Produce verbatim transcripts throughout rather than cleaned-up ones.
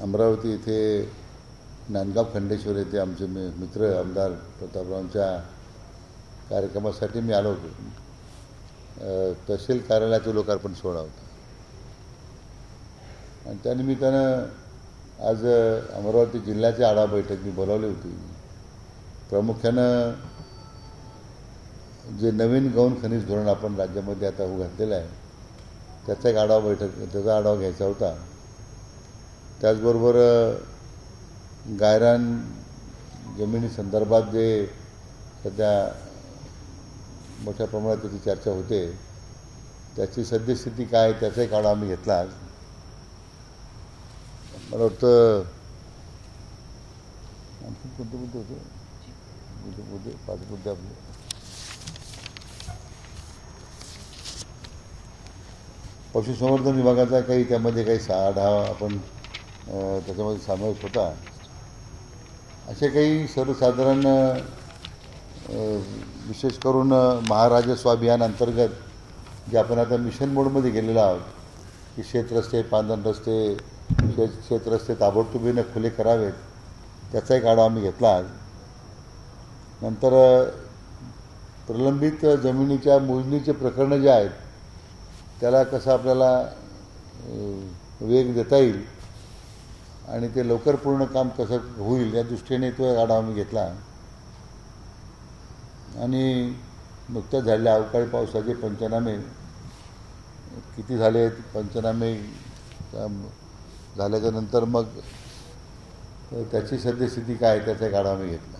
अमरावती येथे नांदगाव खंडेश्वर येथे आमचे मित्र आमदार प्रतापरावांच्या कार्यक्रमासाठी मी आलो होतो. तहसील कार्यालयाचं लोकार्पण सोहळा होता आणि त्यानिमित्तानं आज अमरावती जिल्ह्याची आढावा बैठक मी बोलावली होती. प्रामुख्यानं जे नवीन गौण खनिज धोरण आपण राज्यामध्ये आता घातलेलं आहे त्याचा एक आढावा बैठक त्याचा आढावा घ्यायचा होता. त्याचबरोबर गायरान जमिनी संदर्भात जे सध्या मोठ्या प्रमाणात त्याची चर्चा होते त्याची सद्यस्थिती काय त्याचा एक आढावा आम्ही घेतला. आज मला वाटतं आणखी कोणते मुद्दे होते मुद्दे मुद्दे पाच मुद्दे आपले पशुसंवर्धन विभागाचा काही त्यामध्ये काही सहा आढावा आपण त्याच्यामध्ये समावेश होता. असे काही सर्वसाधारण विशेष करून महाराजस्व अभियान अंतर्गत जे आपण आता मिशन मोडमध्ये गेलेलो आहोत की शेतरस्ते पांधन रस्ते शेत शेतरस्ते ताबडतोबीने खुले करावेत त्याचा एक आढावा आम्ही घेतला. आज नंतर प्रलंबित जमिनीच्या मोजणीचे प्रकरणं जे आहेत त्याला कसं आपल्याला वेग देता येईल आणि ते लवकर पूर्ण काम कसं होईल या दृष्टीने तो आढावा मी घेतला. आणि नुकत्याच झालेल्या अवकाळी पावसाचे पंचनामे किती झाले पंचनामे झाल्याच्या नंतर मग त्याची सद्यस्थिती काय त्याचा एक आढावा मी घेतला.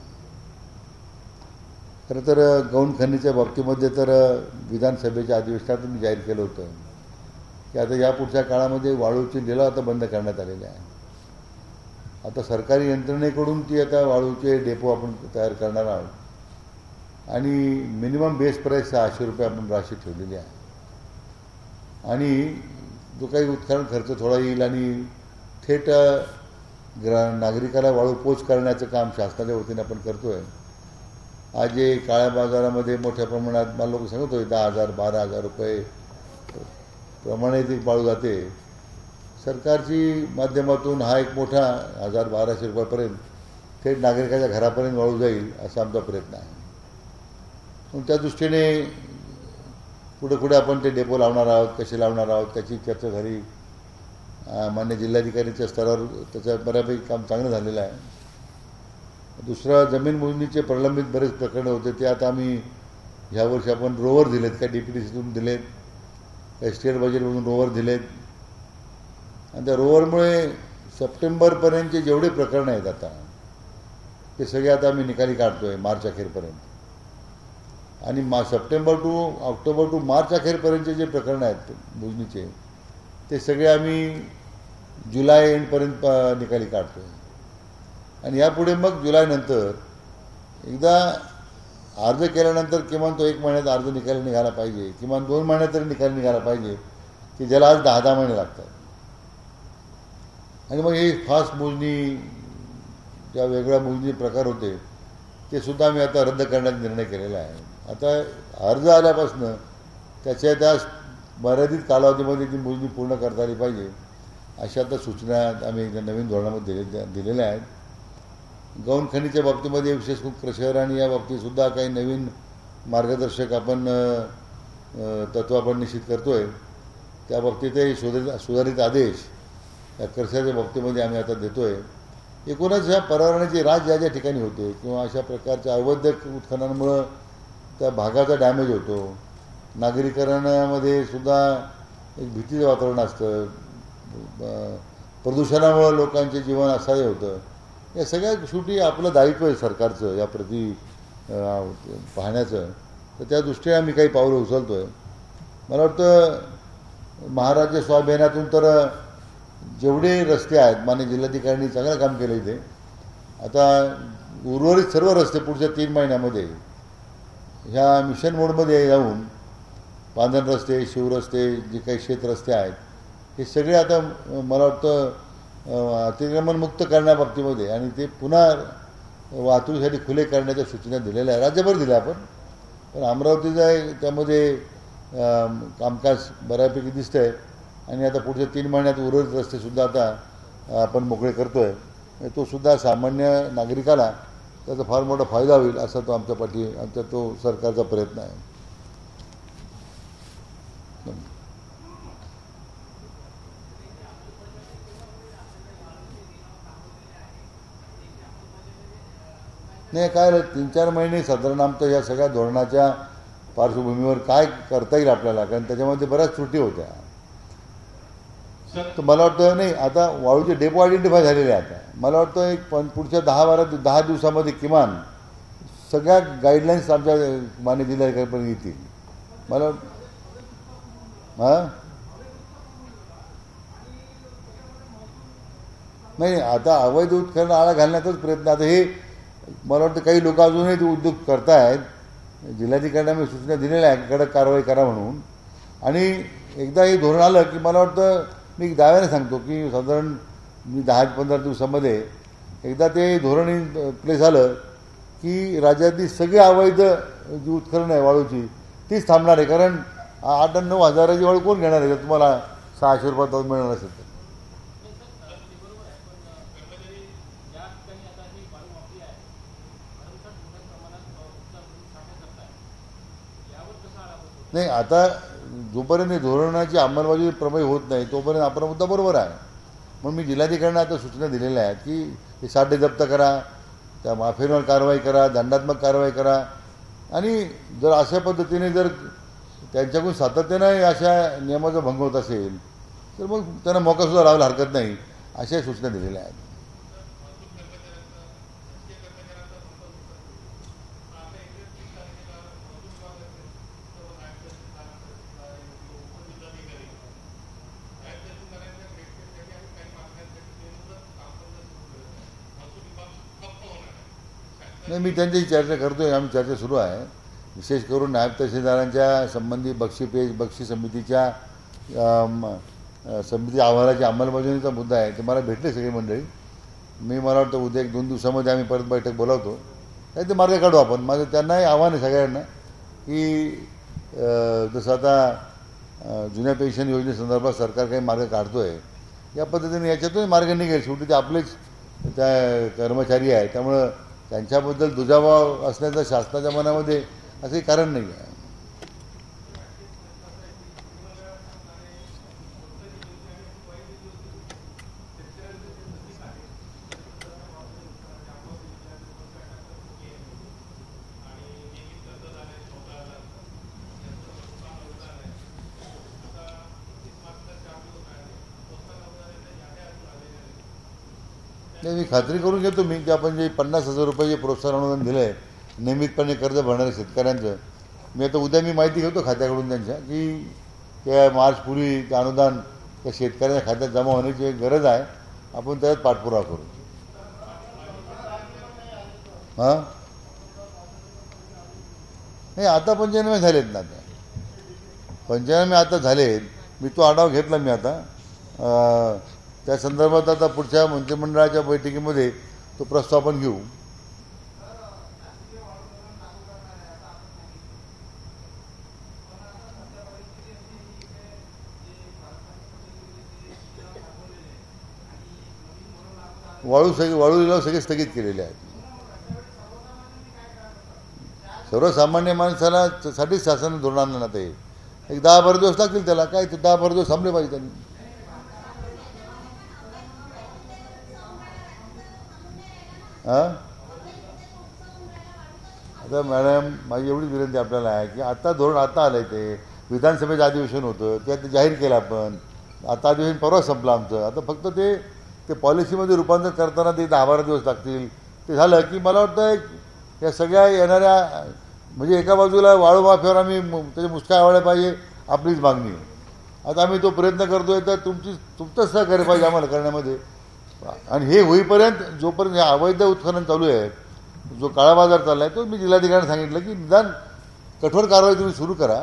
खरं तर गौण खनिजच्या बाबतीमध्ये तर विधानसभेच्या अधिवेशनात मी जाहीर केलं होतं की आता या पुढच्या काळामध्ये वाळूचे लिलाव आता बंद करण्यात आलेले आहे. आता सरकारी यंत्रणेकडून ती आता वाळूचे डेपो आपण तयार करणार आहोत आणि मिनिमम बेस प्राईस सहाशे रुपये आपण राशी ठेवलेली आहे आणि जो काही उत्खनन खर्च थोडा येईल आणि थेट ग्रा नागरिकाला वाळू पोच करण्याचं काम शासनाच्या वतीने आपण करतो आहे. आज जे काळ्या बाजारामध्ये मोठ्या प्रमाणात मला लोक सांगत होते दहा हजार बारा हजार रुपये प्रमाणे ती वाळू जाते. सरकारची माध्यमातून हा एक मोठा हजार बाराशे रुपयापर्यंत थेट नागरिकाच्या घरापर्यंत वाळू जाईल असा आमचा प्रयत्न आहे. मग त्या दृष्टीने पुढे पुढे आपण ते डेपो लावणार आहोत कसे लावणार आहोत त्याची चर्चा झाली. मान्य जिल्हाधिकारीच्या स्तरावर त्याचं बऱ्यापैकी काम चांगलं झालेलं आहे. दुसरं जमीन मोजणीचे प्रलंबित बरेच प्रकरणं होते ते आता आम्ही ह्या वर्षी आपण रोवर दिलेत काही डी पी डी सीतून दिलेत काही स्टेट बजेटमधून रोवर दिलेत आणि त्या रोवरमुळे सप्टेंबरपर्यंतचे जेवढे प्रकरणं आहेत आता ते सगळे आता आम्ही निकाली काढतो आहे मार्च अखेरपर्यंत आणि मा September to October to March अखेरपर्यंतचे जे प्रकरणं आहेत मोजणीचे ते सगळे आम्ही जुलै एंडपर्यंत निकाली काढतो आहे. आणि यापुढे मग जुलैनंतर एकदा अर्ज केल्यानंतर किमान तो एक महिन्यात अर्ज निकाली निघाला पाहिजे किमान दोन महिन्यात तरी निकाली निघाला पाहिजे की ज्याला आज दहा दहा महिने लागतात. आणि मग हे फास्ट मोजणी ज्या वेगळ्या मोजणी प्रकार होते ते सुद्धा आम्ही आता रद्द करण्याचा निर्णय केलेला आहे. आता अर्ज आल्यापासून त्याच्या त्या मर्यादित कालावधीमध्ये ती मोजणी पूर्ण करता आली पाहिजे अशा आता सूचना आम्ही नवीन धोरणामध्ये दिले दिलेल्या आहेत. गौण खनिजच्या बाबतीमध्ये विशेष करून क्रशर आणि या बाबतीतसुद्धा काही नवीन मार्गदर्शक आपण तत्त्व आपण निश्चित करतो आहे. त्या बाबतीतही सुधारित सुधारित आदेश या क्रशरच्या बाबतीमध्ये आम्ही आता देतो आहे. एकूणच ह्या पर्यावरणाची राज ज्या ज्या ठिकाणी होते किंवा अशा प्रकारच्या अवैध उत्खननामुळं त्या भागाचा डॅमेज होतो. नागरीकरणामध्ये सुद्धा एक भीतीचं वातावरण असतं. प्रदूषणामुळं लोकांचे जीवन असह्य होतं. या सगळ्या शेवटी आपलं दायित्व आहे सरकारचं याप्रती पाहण्याचं. तर त्या दृष्टीने आम्ही काही पावलं उचलतो आहे. मला वाटतं महाराष्ट्र स्वाभियानातून तर जेवढे रस्ते आहेत मान्य जिल्हाधिकाऱ्यांनी चांगलं काम केलं इथे. आता उर्वरित सर्व रस्ते पुढच्या तीन महिन्यामध्ये ह्या मिशन मोडमध्ये जाऊन पांधन रस्ते शिवरस्ते जे काही शेतरस्ते आहेत हे सगळे आता मला वाटतं अतिक्रमणमुक्त करण्याबाबतीमध्ये आणि ते पुन्हा वाहतुकीसाठी खुले करण्याच्या सूचना दिलेल्या आहे. राज्यभर दिल्या आपण पण अमरावतीचा त्यामध्ये कामकाज बऱ्यापैकी दिसतं आहे आणि आता पुढच्या तीन महिन्यात उर्वरित रस्तेसुद्धा आता आपण मोकळे करतो आहे तो सुद्धा सामान्य नागरिकाला त्याचा फार मोठा फायदा होईल असा तो आमच्या पाठी आमचा तो सरकारचा प्रयत्न आहे. नाही काय तीन चार महिने साधारण आमचं या सगळ्या धोरणाच्या पार्श्वभूमीवर काय करता येईल आपल्याला, कारण त्याच्यामध्ये बऱ्याच त्रुटी होत्या. तर मला वाटतं नाही आता वाळूचे डेपो आयडेंटिफाय झालेले आहे. आता मला वाटतं एक पण पुढच्या दहा बारा दहा दिवसामध्ये किमान सगळ्या गाईडलाईन्स आमच्या मान्य जिल्हाधिकाऱ्यांपर्यंत येतील. मला हां नाही आता अवैध उत्खनन आळा घालण्याचाच प्रयत्न. आता हे मला वाटतं काही लोक अजूनही ते उद्योग करतायत. जिल्हाधिकाऱ्यांना मी सूचना दिलेल्या आहे कडक कारवाई करा म्हणून. आणि एकदा हे धोरण आलं की मला वाटतं मी दाव्याने सांगतो की साधारण मी दहा पंधरा दिवसामध्ये एकदा ते धोरण प्लेस झालं की राज्यातली सगळी अवैध जी उत्खनन आहे वाळूची तीच थांबणार आहे. कारण आठ नऊ हजाराची वाळू कोण घेणार आहे तुम्हाला सहाशे रुपयात मिळणार असेल तर. नाही आता जोपर्यंत धोरणाची अंमलबजावणी प्रभावी होत नाही तोपर्यंत आपला मुद्दा बरोबर आहे. म्हणून मी जिल्हाधिकाऱ्यांना आता सूचना दिलेल्या आहेत की हे साठे जप्त करा, त्या माफीवर कारवाई करा, दंडात्मक कारवाई करा. आणि जर अशा पद्धतीने जर त्यांच्याकडून सातत्याने अशा नियमाचा भंग होत असेल तर मग त्यांना मोकासुद्धा लावायला हरकत नाही अशा सूचना दिलेल्या आहेत. नाही मी त्यांच्याशी चर्चा करतो आहे. आम्ही चर्चा सुरू आहे. विशेष करून नायब तहसीलदारांच्या संबंधी बक्षी पेज बक्षी समितीच्या समिती अहवालाच्या अंमलबजावणीचा मुद्दा आहे. ते मला भेटले सगळी मंडळी. मी मला वाटतं उद्या एक दोन दिवसामध्ये आम्ही परत बैठक बोलावतो. नाही ते मार्ग काढू आपण. माझं त्यांनाही आव्हान आहे सगळ्यांना की जसं आता जुन्या पेन्शन योजनेसंदर्भात सरकार काही मार्ग काढतो आहे या पद्धतीने याच्यातून मार्ग निघेल. शेवटी ते आपलेच त्या कर्मचारी आहे त्यामुळं त्यांच्याबद्दल दुजाभाव असण्याचं शासनाच्या मनामध्ये असंही कारण नाही आहे. नाही मी खात्री करून घेतो मी की आपण जे पन्नास हजार रुपये प्रोत्साहन अनुदान दिलं आहे नियमितपणे कर्ज भरणाऱ्या शेतकऱ्यांचं, मी आता उद्या मी माहिती घेतो खात्याकडून त्यांच्या की त्या मार्चपूर्वी ते अनुदान त्या शेतकऱ्यांच्या खात्यात जमा होण्याची एक गरज आहे. आपण त्यात पाठपुरावा करू. हां नाही आता पंचनामे झालेत ना. आता पंचनामे आता झालेत. मी तो आढावा घेतला मी आता त्या संदर्भात. आता पुढच्या मंत्रिमंडळाच्या बैठकीमध्ये तो प्रस्ताव आपण घेऊ. वाळू सगळे वाळू लिलाव सगळे स्थगित केलेले आहेत. सर्वसामान्य माणसाला साठीच शासन धोरण आणलं ते एक दहा बारा दिवस लागतील त्याला. काय ते दहा बारा दिवस थांबले पाहिजे त्यांनी. हां आता मॅडम माझी एवढीच विनंती आपल्याला आहे की आता धोरण आता आलं आहे. ते विधानसभेचं अधिवेशन होतं त्यात जाहीर केलं आपण. आता अधिवेशन परवा संपलं आमचं. आता फक्त ते ते पॉलिसीमध्ये रूपांतर करताना ते दहा बारा दिवस लागतील. ते झालं की मला वाटतं एक या सगळ्या येणाऱ्या म्हणजे एका बाजूला वाळू माफीवर आम्ही त्याचे मुस्का आवडल्या पाहिजे आपलीच मागणी आहे. आता आम्ही तो प्रयत्न करतोय तर तुमची तुमचंच सहकार्य पाहिजे आम्हाला करण्यामध्ये. आणि हे होईपर्यंत जोपर्यंत हे अवैध उत्खनन चालू आहे जो काळा बाजार चालला आहे तो मी जिल्हाधिकाऱ्यांना सांगितलं की निदान कठोर कारवाई तुम्ही सुरू करा.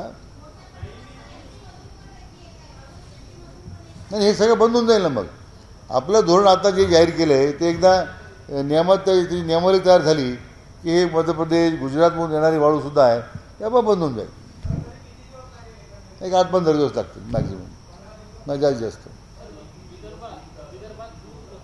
नाही हे सगळं बंद होऊन जाईल ना. मग आपलं धोरण आता जे जाहीर केलं आहे ते एकदा नियमात त्याची नियमावली तयार झाली की हे मध्य प्रदेश गुजरातमधून येणारी वाळूसुद्धा आहे त्यामुळे बंद होऊन जाईल. एक आठ पंधरा दिवस लागतील मॅक्झिमम नाही जास्त जास्त.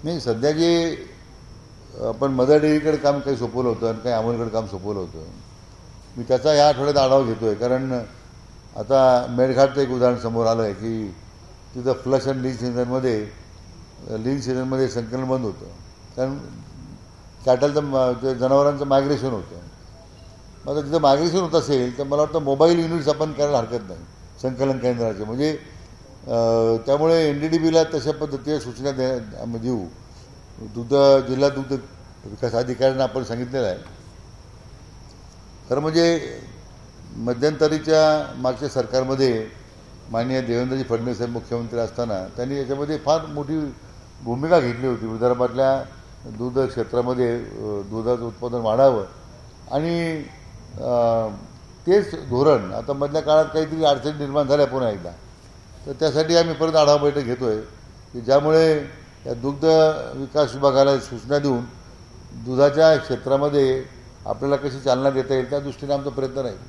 नाही, सध्या जे आपण मदर डेअरीकडे काम काही सोपवलं होतं आणि काही अमोलकडे काम सोपवलं होतं, मी त्याचा या आठवड्यात आढावा घेतो आहे. कारण आता मेळघाटचं एक उदाहरण समोर आलं आहे की तिथं फ्लश अँड लीन सीझनमध्ये लीन सीझनमध्ये संकलन बंद होतं, कारण कॅटलचं जनावरांचं मायग्रेशन होतं. मग आता तिथं मायग्रेशन होत असेल तर मला वाटतं मोबाईल युनिट्स आपण करायला हरकत नाही संकलन केंद्राचे. म्हणजे त्यामुळे एन डी डी बीला तशा पद्धतीने सूचना दे देऊ. दुग्ध जिल्हा दुग्ध विकास अधिकाऱ्यांना आपण सांगितलेलं आहे. खरं म्हणजे मध्यंतरीच्या मागच्या सरकारमध्ये माननीय देवेंद्रजी फडणवीस साहेब मुख्यमंत्री असताना त्यांनी याच्यामध्ये फार मोठी भूमिका घेतली होती. विदर्भातल्या दूध क्षेत्रामध्ये दुधाचं उत्पादन वाढावं आणि तेच धोरण आता मधल्या काळात काहीतरी अडचणी निर्माण झाल्या पुन्हा एकदा. तर त्यासाठी आम्ही परत आढावा बैठक घेतो आहे की ज्यामुळे या दुग्ध विकास विभागाला सूचना देऊन दुधाच्या क्षेत्रामध्ये आपल्याला कशी चालना देता येईल त्या दृष्टीने आमचा प्रयत्न राहील.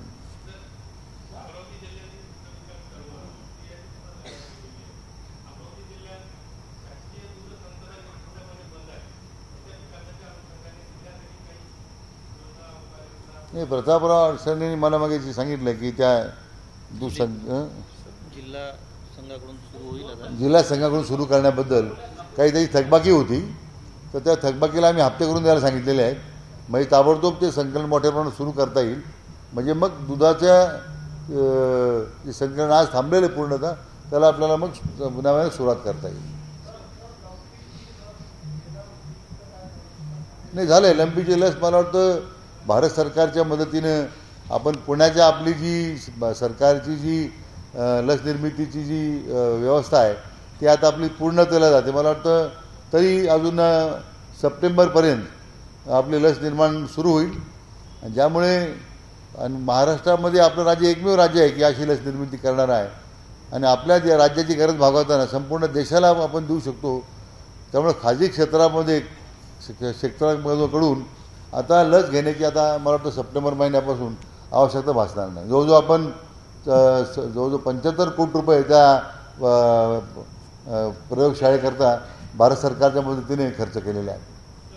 नाही, प्रतापराव अडचणींनी मला मागे सांगितलं की त्या दुसंग जिल्हा संघाकडून सुरू होईल जिल्हा संघाकडून सुरू करण्याबद्दल काही त्याची थकबाकी होती. तर त्या थकबाकीला आम्ही हप्ते करून द्यायला सांगितलेले आहेत. म्हणजे ताबडतोब ते संकलन मोठ्या प्रमाणात सुरू करता येईल. म्हणजे मग दुधाच्या जे संकलन आज थांबलेलं आहे पूर्णतः त्याला आपल्याला मग नव्याने सुरुवात करता येईल. नाही झालं आहे लंपीची लस मला वाटतं भारत सरकारच्या मदतीनं आपण पुण्याच्या आपली जी सरकारची जी लस निर्मितीची जी व्यवस्था आहे ती आता आपली पूर्णतेला जाते. मला वाटतं तरी अजून सप्टेंबरपर्यंत आपली लस निर्माण सुरू होईल. ज्यामुळे आणि महाराष्ट्रामध्ये आपलं राज्य एकमेव राज्य आहे की अशी लस निर्मिती करणार आहे आणि आपल्या राज्याची गरज भागवताना संपूर्ण देशाला आपण देऊ शकतो. त्यामुळे खाजगी क्षेत्रामध्ये क्षेत्राकडून आता लस घेण्याची आता मला वाटतं सप्टेंबर महिन्यापासून आवश्यकता भासणार नाही. जवळजवळ आपण जवळजवळ पंच्याहत्तर कोटी रुपये त्या प्रयोगशाळेकरता भारत सरकारच्या मदतीने खर्च केलेले आहे.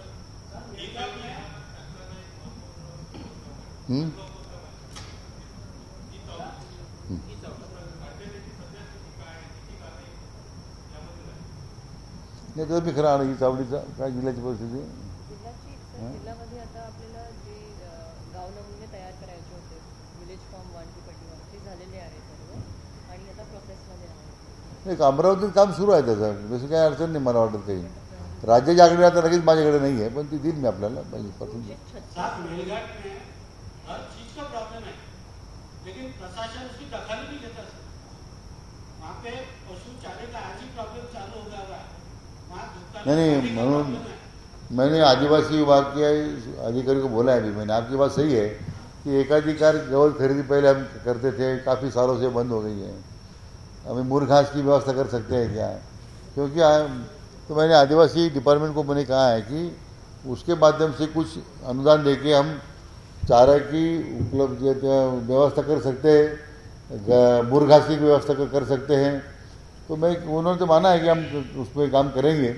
नाही तर मी खरं आणि ही चावडीचा काय जिल्ह्याची परिस्थिती जिल्ह्यामध्ये आता आपल्याला जे गाव नमुने तयार करायचे होते village form one to twenty one ते झालेले आहे सर्व आणि आता प्रोसेसमध्ये आहे. नाही, अमरावतीत काम सुरू आहे त्याचं, जसं काही अडचण नाही मला वाटत काही. राज्याच्या आकडे आता लगेच माझ्याकडे नाही आहे पण ती देईल मी आपल्याला पाहिजे पाठवून. नहीं नहीं म्हणून मैंने आदिवासी विभाग के अधिकारी को बोला है अभी मैंने. आपकी बात सही है कि एकाधिकार गवत खरीदी पहले हम करते थे, काफ़ी सालों से बंद हो गई है. अभी मुर्ग घास की व्यवस्था कर सकते हैं क्या? क्योंकि तो मैंने आदिवासी डिपार्टमेंट को मैंने कहा है कि उसके माध्यम से कुछ अनुदान देके हम चारा की उपलब्ध व्यवस्था कर सकते हैं, मुर्ग घास की व्यवस्था कर सकते हैं. तो मैं उन्होंने तो माना है कि हम उस पर काम करेंगे.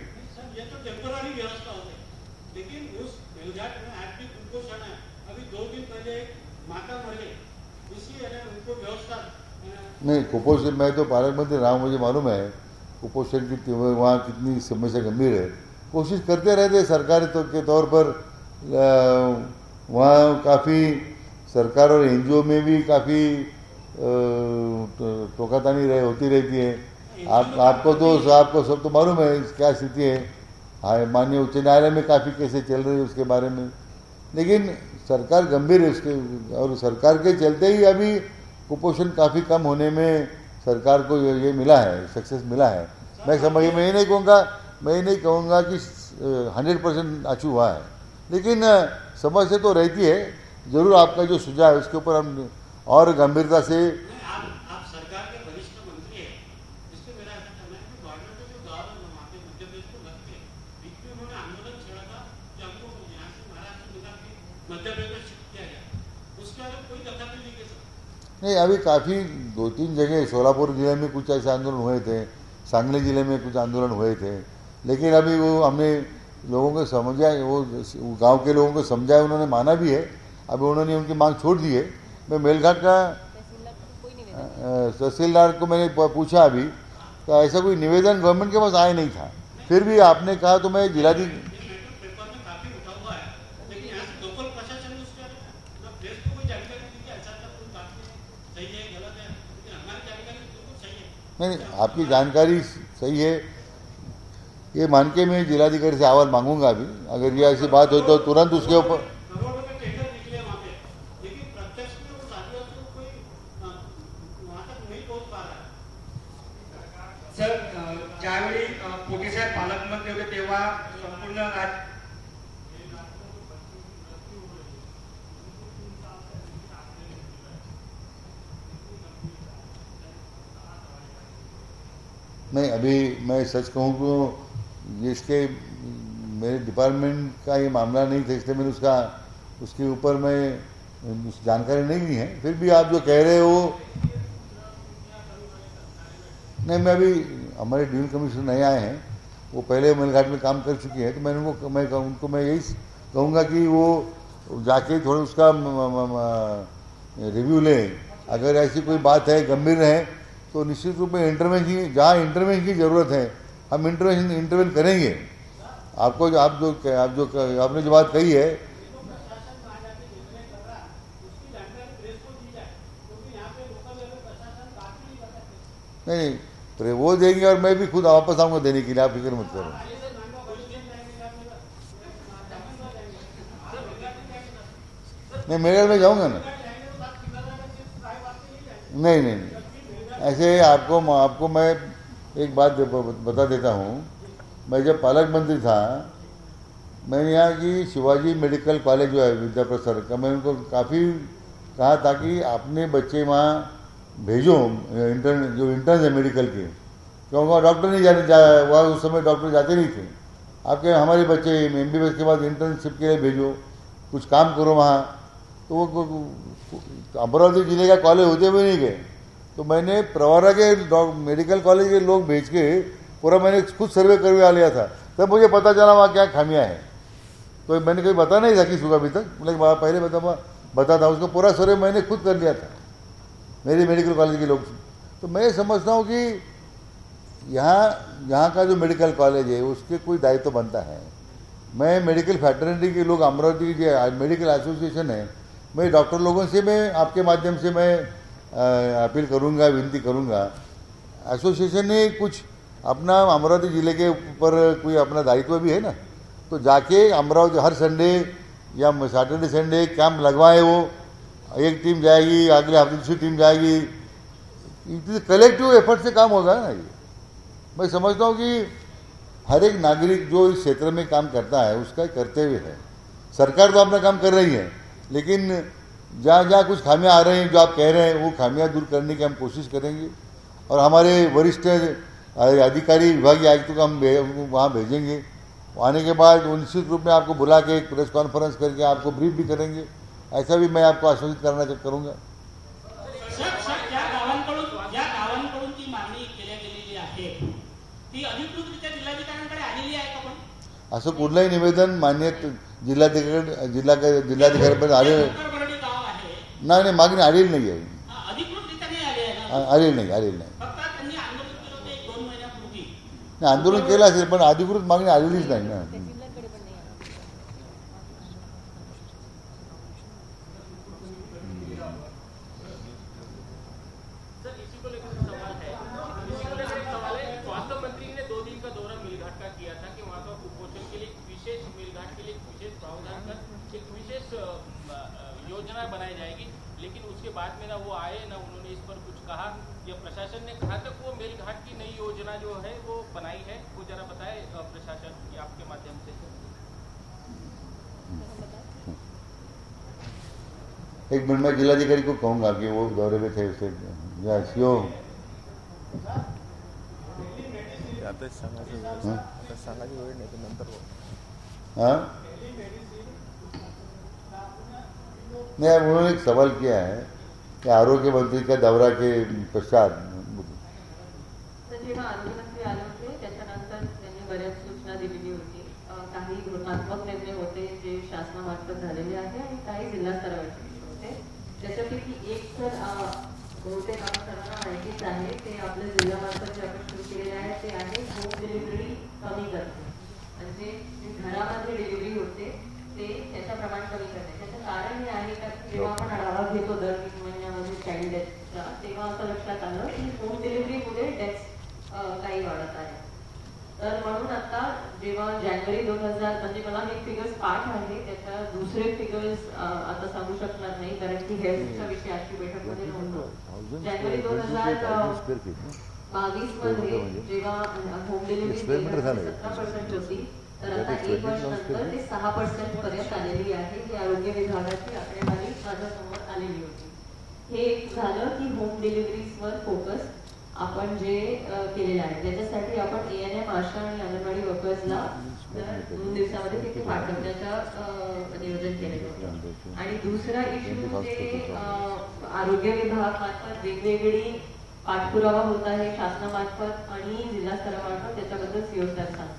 नहीं, कुपोषण मैं तो पालक मंत्री रहा हूँ, मुझे मालूम है कुपोषण की वहाँ कितनी समस्या गंभीर है. कोशिश करते रहते सरकारी तो के तौर पर. वहाँ काफ़ी सरकार और एन जी ओ में भी काफ़ी टोकातानी रहे होती रहती है. आप आपको तो आपको सब तो मालूम है क्या स्थिति है. हाँ, माननीय उच्च न्यायालय में काफ़ी केसें चल रही है उसके बारे में. लेकिन सरकार गंभीर है उसके, और सरकार के चलते ही अभी कुपोषण काफ़ी कम होने में सरकार को ये मिला है, सक्सेस मिला है. मैं समझ मैं नहीं कहूँगा मैं नहीं कहूँगा कि हंड्रेड परसेंट अचीव हुआ है, लेकिन समस्या तो रहती है. ज़रूर आपका जो सुझाव है उसके ऊपर हम और गंभीरता से. नहीं, अभी काफ़ी दो तीन जगह सोलापुर जिले में कुछ ऐसे आंदोलन हुए थे, सांगली जिले में कुछ आंदोलन हुए थे. लेकिन अभी वो हमने लोगों को समझा, वो गांव के लोगों को समझाया, उन्होंने माना भी है। अभी उन्होंने उनकी मांग छोड़ दी है। मैं मेलघाट का तहसीलदार को मैंने पूछा अभी, तो ऐसा कोई निवेदन गवर्नमेंट के पास आया नहीं था। फिर भी आपने कहा तो मैं जिलाधिकारी नहीं, आपकी जानकारी सही है, ये मान के मैं जिलाधिकारी से आवाज मांगूंगा। अभी अगर ये ऐसी बात हो तो तुरंत उसके ऊपर सर, ज्यावेळी पोटे साहेब पालकमंत्री होते तेव्हा संपूर्ण राज्य नहीं, अभी मैं सच कहूँ तो इसके मेरे डिपार्टमेंट का ये मामला नहीं था, इसलिए मैंने उसका उसके ऊपर मैं जानकारी नहीं ली है। फिर भी आप जो कह रहे हो, नहीं, मैं अभी हमारे ड्यूल कमिश्नर नए आए हैं, वो पहले मेलघाट में काम कर चुके हैं, तो मैंने उनको मैं उनको मैं यही कहूँगा कि वो जाके थोड़ा उसका रिव्यू लें। अगर ऐसी कोई बात है गंभीर है तो निश्चित रूप में इंटरवेंशन, जहाँ इंटरवेंशन की ज़रूरत है हम इंटरवेंशन इंटरवेंशन करेंगे। आपको जो आप जो आप जो आपने जो बात कही है, नहीं नहीं वो देंगे और मैं भी खुद वापस आऊँगा देने के लिए, आप फिक्र मत करो। नहीं, मेरे में जाऊँगा ना। नहीं नहीं नहीं ऐसे आपको आपको मैं एक बात बता देता हूँ। मैं जब पालक मंत्री था, मैंने यहाँ की शिवाजी मेडिकल कॉलेज जो है विद्याप्रसार का, मैं उनको काफ़ी कहा था कि अपने बच्चे वहाँ भेजो, इंटर्न जो इंटर्न है मेडिकल के, क्योंकि वहाँ डॉक्टर नहीं जाने जा वहाँ उस समय डॉक्टर जाते नहीं थे। आपके हमारे बच्चे एम बी बी एस के बाद इंटर्नशिप के लिए भेजो, कुछ काम करो वहाँ। तो वो अमरावती जिले का कॉलेज होते हुए नहीं गए, तो मैंने प्रवरा के मेडिकल कॉलेज के लोग भेज के पूरा मैंने खुद सर्वे करवा लिया था। तब मुझे पता चला वहाँ क्या खामियां हैं। तो मैंने कहीं बता नहीं था किसी को अभी तक, लेकिन पहले बता बता था उसको, पूरा सर्वे मैंने खुद कर लिया था मेरे मेडिकल कॉलेज के लोग। तो मैं समझता हूँ कि यहाँ यहाँ का जो मेडिकल कॉलेज है उसके कोई दायित्व बनता है। मैं मेडिकल फैटर्निटी के लोग, अमरावती की जो मेडिकल एसोसिएशन है, मैं डॉक्टर लोगों से मैं आपके माध्यम से मैं अपील करूंगा, विनती करूंगा, एसोसिएशन ने कुछ अपना अमरावती जिले के ऊपर कोई अपना दायित्व भी है ना, तो जाके अमरावती हर संडे या सैटरडे संडे कैंप लगवाए। वो एक टीम जाएगी, अगले हफ्ते दूसरी टीम जाएगी, कलेक्टिव एफर्ट से काम होगा ना। ये मैं समझता हूँ कि हर एक नागरिक जो इस क्षेत्र में काम करता है उसका कर्तव्य है। सरकार तो अपना काम कर रही है, लेकिन जहाँ जहाँ कुछ खामियां आ रही हैं जो आप कह रहे हैं, वो खामियां दूर करने की हम कोशिश करेंगे। और हमारे वरिष्ठ अधिकारी विभागीय आयुक्तों को हम वहाँ भेजेंगे। आने के बाद निश्चित रूप में आपको बुला के एक प्रेस कॉन्फ्रेंस करके आपको ब्रीफ भी करेंगे। ऐसा भी मैं आपको आश्वासित करना करूँगा। असं कुठलंही निवेदन मान्य जिल्हाधिकारी जिल्हा जिल्हाधिकाऱ्यांपर्यंत आले नाही नाही मागणी आलेली नाही आहे, आलेली नाही आलेली नाही आंदोलन केलं असेल पण अधिकृत मागणी आलेलीच नाही ना। योजना बनाई जाएगी, लेकिन उसके बाद में ना वो आए ना उन्होंने इस पर कुछ कहा, या प्रशासन ने कहा तक वो मेलघाट की नई योजना जो है वो बनाई है, वो जरा बताए प्रशासन की आपके माध्यम से। एक मिनट में जिलाधिकारी को कहूंगा कि वो दौरे में थे उसे या सीओ हाँ नहीं, उन्होंने एक सवाल किया है कि आरोग्य मंत्री का दौरा के पश्चात जेव्हा आरोग्य मंत्री आले होते त्याच्यानंतर त्यांनी बऱ्याच शासनामार्फत झालेले आहे आणि काही जिल्हा स्तरावरचे इश्यू होते. त्याच्यापैकी एक तर बहुतेक आपण सर्वांना माहितीच आहे, ते आपल्या जिल्ह्यामार्फत जे आपण सुरू केलेले आहे ते आहे होम डिलिव्हरी कमी करणे, म्हणजे घरामध्ये डिलिव्हरी होते ते त्याचं प्रमाण कमी करणे. त्याचं कारण हे आहे का जेव्हा आपण आढावा घेतो दर तीन महिन्यामध्ये चाइल्ड डेथचा, तेव्हा असं लक्षात आलं की होम डिलिव्हरीमुळे डेथ्स काही वाढत आहे. तर म्हणून आता जेव्हा जानेवारी दोन हजार म्हणजे मला हे फिगर्स पाठ आहे, त्याच्या दुसरे फिगर्स आता सांगू शकणार नाही कारण की हेल्थचा विषय आजची बैठकमध्ये नव्हतो. जानेवारी दोन हजार बावीस मध्ये जेव्हा होम डिलिव्हरी सतरा पर्सेंट होती, तर आता एक वर्षानंतर ते सहा पर्सेंट पर्यंत आलेली आहे. ही आरोग्य विभागाची आकडेवारी माझ्यासमोर आलेली होती. हे एक झालं की होम डिलिव्हरीजवर फोकस आपण जे केलेलं आहे, त्याच्यासाठी आपण ए एन एम आशा आणि अंगणवाडी वर्कर्सला दोन दिवसामध्ये तिथे पाठवण्याचं नियोजन केलेलं होतं. आणि दुसरा इश्यू जे आरोग्य विभाग मार्फत वेगवेगळी पाठपुरावा होत आहे शासनामार्फत आणि जिल्हा स्तरामार्फत, त्याच्याबद्दल सीओ सर सांगतो.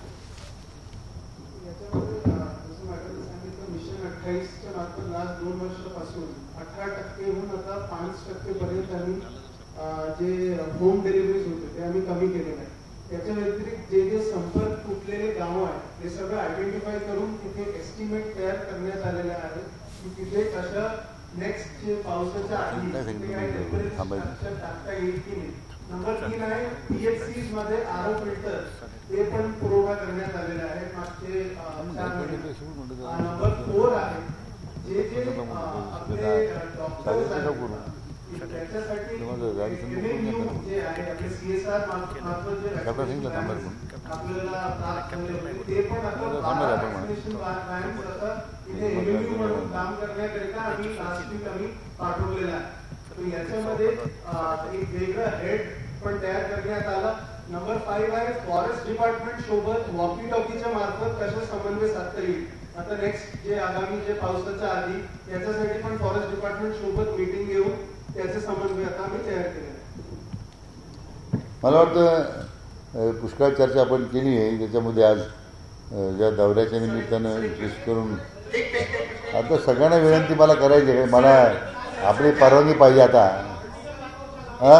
मिशन अठ्ठावीसच्या मार्फत लास्ट दोन वर्षापासून अठरा टक्केहून आता पाच टक्केपर्यंत आम्ही जे होम डिलिव्हरीज होते ते आम्ही कमी केलेले आहे. त्याच्या व्यतिरिक्त जे जे संपर्क तुटलेले गाव आहेत ते सगळं आयडेंटिफाय करून तिथे एस्टिमेट तयार करण्यात आलेले आहे की तिथे कशा नेक्स्ट जे पावसाच्या आधी टाकता येईल की नाही. नंबर तीन आहे पीएचसीज मध्ये आर ओ फिल्टर ते पण पुरवठा करण्यात आलेला आहे मागचे चार महिने. नंबर फोर आहे जे जे आपले डॉक्टर्स आहेत त्याच्यासाठी जे आहे आपले सीएसआर मार्फत जे आपल्याला ते पण आता वॅक्सिनेशन व्हॅन्स आता इथे एमएमयू म्हणून काम करण्याकरिता आम्ही लास्ट वीक आम्ही पाठवलेला आहे. तर याच्यामध्ये एक वेगळं हेड पण तयार करण्यात आला. नंबर फाईव्ह आहे फॉरेस्ट डिपार्टमेंट सोबत वॉकी टॉकीच्या मार्फत कशा समन्वय साधता येईल. आता नेक्स्ट जे आगामी जे पावसाच्या आधी याच्यासाठी पण फॉरेस्ट डिपार्टमेंट सोबत मीटिंग घेऊन त्याचे समन्वय आता आम्ही तयार केले. मला वाटतं पुष्कळ चर्चा आपण केली आहे. त्याच्यामध्ये आज ज्या दौऱ्याच्या निमित्तानं विशेष करून आता सगळ्यांना विनंती मला करायची आहे, मला आपली परवानगी पाहिजे आता. हां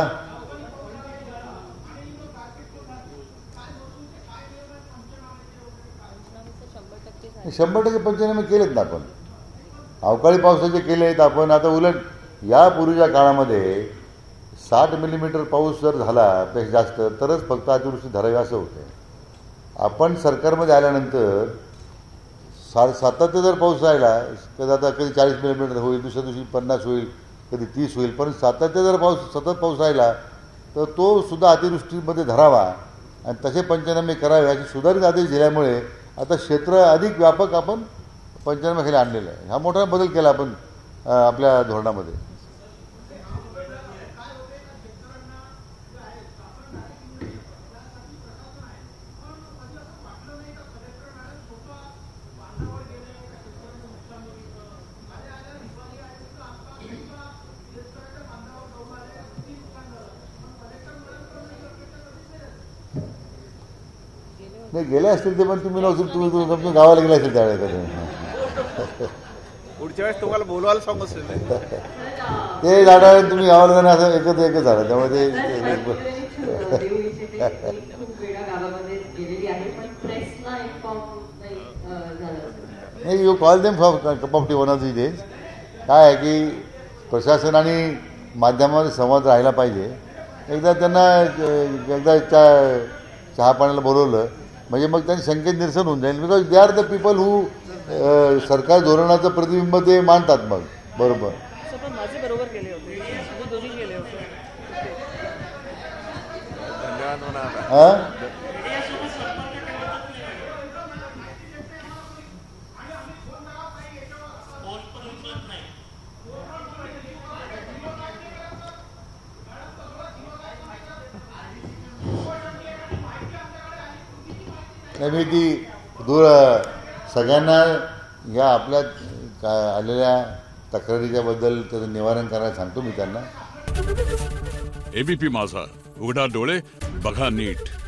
शंभर टक्के पंचनामे केलेत ना आपण. अवकाळी पावसाचे केले आहेत आपण. आता उलट यापूर्वीच्या काळामध्ये साठ मिलीमीटर पाऊस जर झाला पेक्षा जास्त तरच फक्त अतिवृष्टी धरावी असं होतं. आपण सरकारमध्ये आल्यानंतर सा सातत्य जर पाऊस राहिला तर आता कधी चाळीस मिलीमीटर होईल, दुसऱ्या दिवशी पन्नास होईल, कधी तीस होईल, पण सातत्य जर पाऊस सतत पाऊस राहिला तर तो सुद्धा अतिवृष्टीमध्ये धरावा आणि तसे पंचनामे करावे असे सुधारित आदेश दिल्यामुळे आता क्षेत्र अधिक व्यापक आपण पंचनाम्याखाली आणलेलं आहे. हा मोठा बदल केला आपण आपल्या धोरणामध्ये. नाही गेले असतील ते, पण तुम्ही नव्हतं, तुम्ही तुम्ही गावाला गेले असेल त्यावेळेला. पुढच्या वेळेस तुम्हाला बोलवायला सांगू ते झाडाला तुम्ही गावाला जाणं असं एकच एकच झालं. त्यामुळे नाही you call them for cup of tea one of the days. काय आहे की प्रशासन आणि माध्यमामध्ये संवाद राहिला पाहिजे. एकदा त्यांना एकदा चा चहा पाण्याला बोलवलं म्हणजे मग त्यांनी शंकेत निरसन होऊन जाईल. Because they are the people who सरकार धोरणाचं प्रतिबिंब ते मानतात. मग बरोबर माझे बरोबर केले होते, दोन्ही केले होते. हां मी ती दूर सगळ्यांना या आपल्या का आलेल्या तक्रारीच्या बद्दल त्याचं निवारण करायला सांगतो मी त्यांना. एबीपी माझा, उघडा डोळे बघा नीट.